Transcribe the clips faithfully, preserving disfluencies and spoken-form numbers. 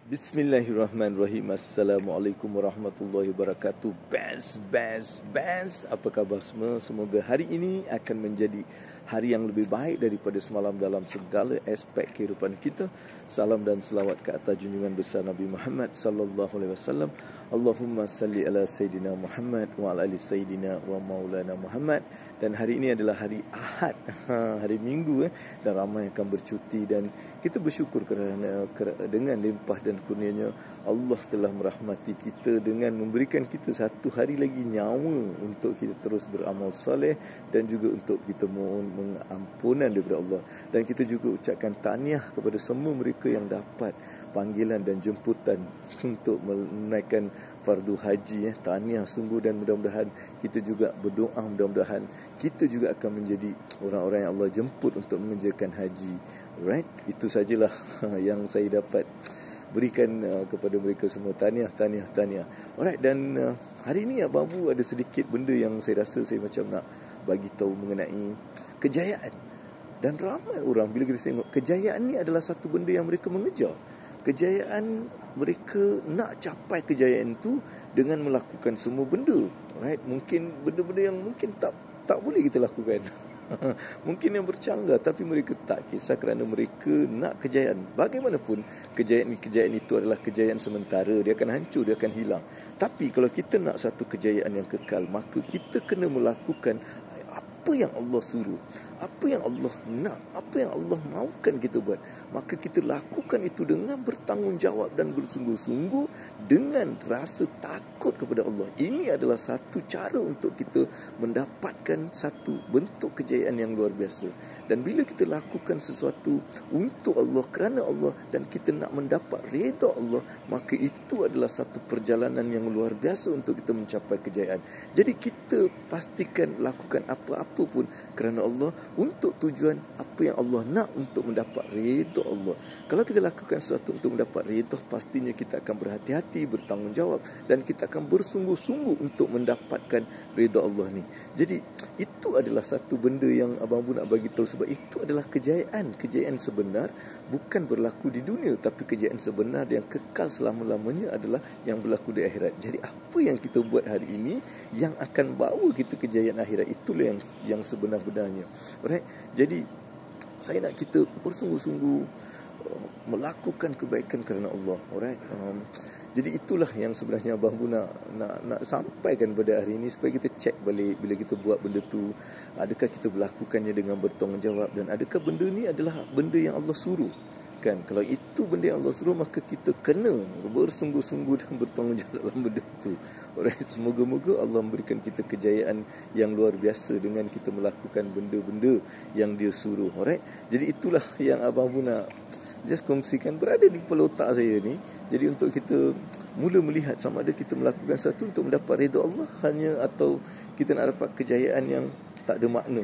Bismillahirrahmanirrahim. Assalamualaikum warahmatullahi wabarakatuh. Best, best, best. Apa khabar semua? Semoga hari ini akan menjadi hari yang lebih baik daripada semalam dalam segala aspek kehidupan kita. Salam dan selawat ke atas junjungan besar Nabi Muhammad sallallahu alaihi wasallam. Allahumma salli ala Sayyidina Muhammad wa ala ali Sayyidina wa maulana Muhammad. Dan hari ini adalah hari Ahad, hari Minggu eh, dan ramai akan bercuti, dan kita bersyukur kerana dengan limpah dan kurnianya Allah telah merahmati kita dengan memberikan kita satu hari lagi nyawa untuk kita terus beramal soleh dan juga untuk kita mohon mengampunan daripada Allah. Dan kita juga ucapkan tahniah kepada semua mereka yang dapat panggilan dan jemputan untuk menaikkan fardu haji. Eh. Tahniah sungguh, dan mudah-mudahan kita juga berdoa, mudah-mudahan kita juga akan menjadi orang-orang yang Allah jemput untuk mengerjakan haji. Right? Itu sajalah yang saya dapat berikan uh, kepada mereka semua. Tahniah, tahniah, tahniah. Alright, dan uh, hari ini Abang Abu ada sedikit benda yang saya rasa saya macam nak bagi tahu mengenai kejayaan. Dan ramai orang bila kita tengok kejayaan ni adalah satu benda yang mereka mengejar. Kejayaan, mereka nak capai kejayaan tu dengan melakukan semua benda. Right? Mungkin benda-benda yang mungkin tak tak boleh kita lakukan. Mungkin yang bercanggah, tapi mereka tak kisah kerana mereka nak kejayaan. Bagaimanapun kejayaan-kejayaan itu adalah kejayaan sementara, dia akan hancur, dia akan hilang. Tapi kalau kita nak satu kejayaan yang kekal, maka kita kena melakukan apa yang Allah suruh, apa yang Allah nak, apa yang Allah mahukan kita buat. Maka kita lakukan itu dengan bertanggungjawab dan bersungguh-sungguh dengan rasa takut kepada Allah. Ini adalah satu cara untuk kita mendapatkan satu bentuk kejayaan yang luar biasa. Dan bila kita lakukan sesuatu untuk Allah, kerana Allah, dan kita nak mendapat redha Allah, maka itu adalah satu perjalanan yang luar biasa untuk kita mencapai kejayaan. Jadi kita pastikan lakukan apa-apa pun kerana Allah, untuk tujuan apa yang Allah nak, untuk mendapat redha Allah. Kalau kita lakukan sesuatu untuk mendapat redha, pastinya kita akan berhati-hati, bertanggungjawab, dan kita akan bersungguh-sungguh untuk mendapatkan redha Allah ni. Jadi itu adalah satu benda yang Abang Abu nak bagi tahu, sebab itu adalah kejayaan. Kejayaan sebenar bukan berlaku di dunia, tapi kejayaan sebenar yang kekal selama-lamanya adalah yang berlaku di akhirat. Jadi apa yang kita buat hari ini yang akan bawa kita kejayaan akhirat, itulah yang yang sebenar-benarnya. Alright? Jadi saya nak kita bersungguh-sungguh uh, melakukan kebaikan kerana Allah. Alright? Um, jadi itulah yang sebenarnya Abang Bu nak, nak nak sampaikan pada hari ini, supaya kita cek balik bila kita buat benda tu, adakah kita melakukannya dengan bertanggungjawab, dan adakah benda ni adalah benda yang Allah suruh. Kan, kalau itu benda yang Allah suruh, maka kita kena bersungguh-sungguh dan bertanggungjawab dalam benda itu. Alright, semoga-moga Allah memberikan kita kejayaan yang luar biasa dengan kita melakukan benda-benda yang dia suruh. Alright, jadi itulah yang Abang Bu nak just kongsikan, berada di kepala otak saya ni. Jadi untuk kita mula melihat sama ada kita melakukan sesuatu untuk mendapat redha Allah hanya, atau kita nak dapat kejayaan yang tak ada makna.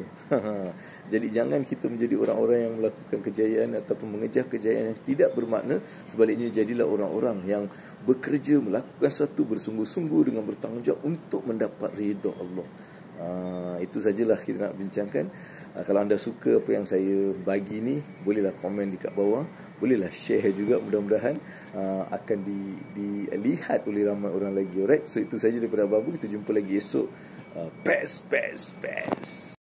Jadi jangan kita menjadi orang-orang yang melakukan kejayaan ataupun mengejar kejayaan yang tidak bermakna. Sebaliknya, jadilah orang-orang yang bekerja, melakukan sesuatu bersungguh-sungguh dengan bertanggungjawab untuk mendapat redha Allah. Uh, itu sajalah kita nak bincangkan. Uh, kalau anda suka apa yang saya bagi ni, bolehlah komen di kat bawah, bolehlah share juga. Mudah-mudahan uh, akan di, dilihat oleh ramai orang lagi. Alright, so itu saja daripada Abang Bu. Kita jumpa lagi esok. Uh, best, best, best.